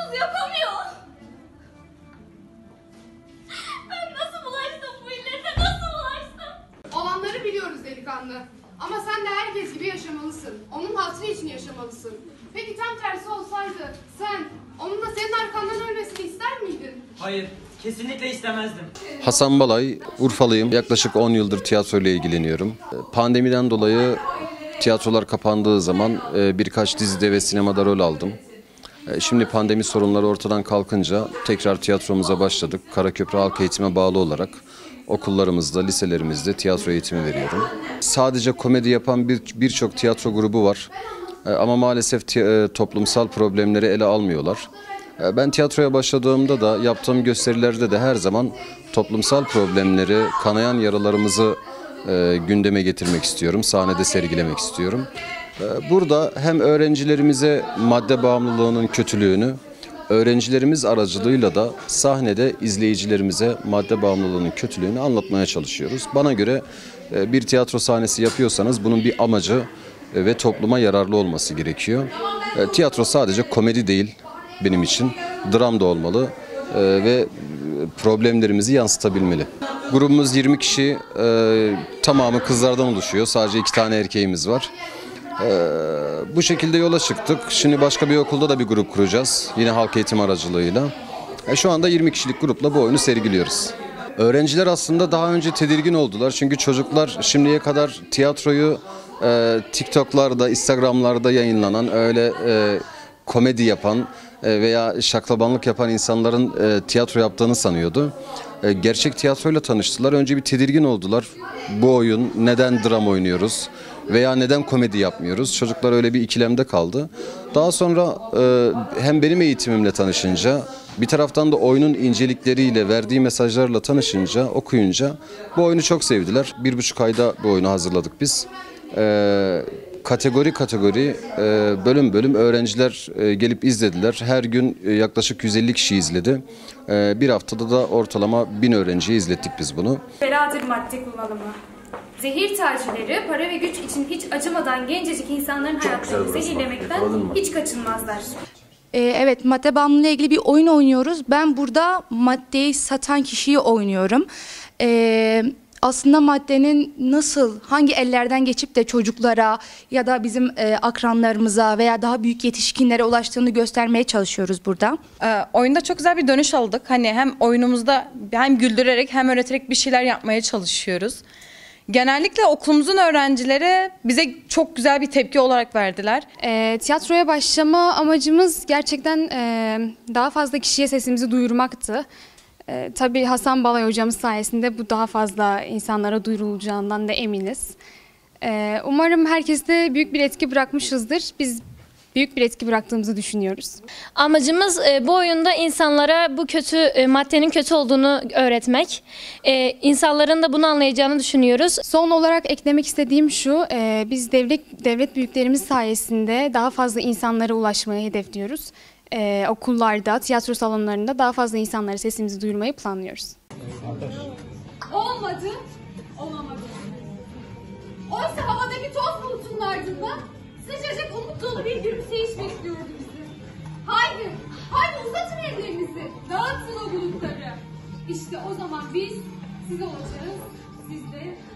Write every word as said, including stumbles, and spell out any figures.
Onsuz yapamıyor. Ben nasıl bulaştım bu illete, nasıl bulaştım? Olanları biliyoruz delikanlı. Ama sen de herkes gibi yaşamalısın. Onun hatırı için yaşamalısın. Peki tam tersi olsaydı sen onun da senin arkandan ölmesini ister miydin? Hayır, kesinlikle istemezdim. Hasan Balay, Urfalıyım. Yaklaşık on yıldır tiyatro ile ilgileniyorum. Pandemiden dolayı tiyatrolar kapandığı zaman birkaç dizide ve sinemada rol aldım. Şimdi pandemi sorunları ortadan kalkınca tekrar tiyatromuza başladık. Karaköprü Halk Eğitim'e bağlı olarak okullarımızda, liselerimizde tiyatro eğitimi veriyorum. Sadece komedi yapan bir birçok tiyatro grubu var. Ama maalesef toplumsal problemleri ele almıyorlar. Ben tiyatroya başladığımda da yaptığım gösterilerde de her zaman toplumsal problemleri, kanayan yaralarımızı e, gündeme getirmek istiyorum, sahnede sergilemek istiyorum. E, burada hem öğrencilerimize madde bağımlılığının kötülüğünü, öğrencilerimiz aracılığıyla da sahnede izleyicilerimize madde bağımlılığının kötülüğünü anlatmaya çalışıyoruz. Bana göre e, bir tiyatro sahnesi yapıyorsanız bunun bir amacı e, ve topluma yararlı olması gerekiyor. E, tiyatro sadece komedi değil. Benim için dram da olmalı e, ve problemlerimizi yansıtabilmeli. Grubumuz yirmi kişi, e, tamamı kızlardan oluşuyor. Sadece iki tane erkeğimiz var. E, bu şekilde yola çıktık. Şimdi başka bir okulda da bir grup kuracağız. Yine halk eğitim aracılığıyla. E, şu anda yirmi kişilik grupla bu oyunu sergiliyoruz. Öğrenciler aslında daha önce tedirgin oldular. Çünkü çocuklar şimdiye kadar tiyatroyu e, TikTok'larda, Instagram'larda yayınlanan öyle e, komedi yapan veya şaklabanlık yapan insanların e, tiyatro yaptığını sanıyordu. E, gerçek tiyatroyla tanıştılar. Önce bir tedirgin oldular. Bu oyun, neden dram oynuyoruz veya neden komedi yapmıyoruz? Çocuklar öyle bir ikilemde kaldı. Daha sonra e, hem benim eğitimimle tanışınca, bir taraftan da oyunun incelikleriyle, verdiği mesajlarla tanışınca, okuyunca bu oyunu çok sevdiler. Bir buçuk ayda bu oyunu hazırladık biz. E, Kategori kategori, bölüm bölüm öğrenciler gelip izlediler. Her gün yaklaşık yüz elli kişi izledi. Bir haftada da ortalama bin öğrenciye izlettik biz bunu. Beladır madde kullanımı. Zehir tacirleri para ve güç için hiç acımadan gencecik insanların hayatlarını zehirlemekten hiç kaçınmazlar. Ee, evet, madde bağımlılığı ile ilgili bir oyun oynuyoruz. Ben burada maddeyi satan kişiyi oynuyorum. Ee, Aslında maddenin nasıl, hangi ellerden geçip de çocuklara ya da bizim e, akranlarımıza veya daha büyük yetişkinlere ulaştığını göstermeye çalışıyoruz burada. Ee, oyunda çok güzel bir dönüş aldık. Hani hem oyunumuzda hem güldürerek hem öğreterek bir şeyler yapmaya çalışıyoruz. Genellikle okulumuzun öğrencileri bize çok güzel bir tepki olarak verdiler. E, tiyatroya başlama amacımız gerçekten e, daha fazla kişiye sesimizi duyurmaktı. Ee, tabii Hasan Balay hocamız sayesinde bu daha fazla insanlara duyurulacağından da eminiz. Ee, umarım herkeste büyük bir etki bırakmışızdır. Biz büyük bir etki bıraktığımızı düşünüyoruz. Amacımız e, bu oyunda insanlara bu kötü e, maddenin kötü olduğunu öğretmek. E, insanların da bunu anlayacağını düşünüyoruz. Son olarak eklemek istediğim şu, e, biz devlet devlet büyüklerimiz sayesinde daha fazla insanlara ulaşmayı hedefliyoruz. Ee, okullarda, tiyatro salonlarında daha fazla insanlara sesimizi duyurmayı planlıyoruz. Olmadı, olamadı. Oysa havadaki toz bulutunun ardından sıcacık umut dolu bir gülümseyiş bekliyordu bizi. Haydi, haydi uzatın ellerinizi, dağıtın o bulutları. İşte o zaman biz size olacağız, siz de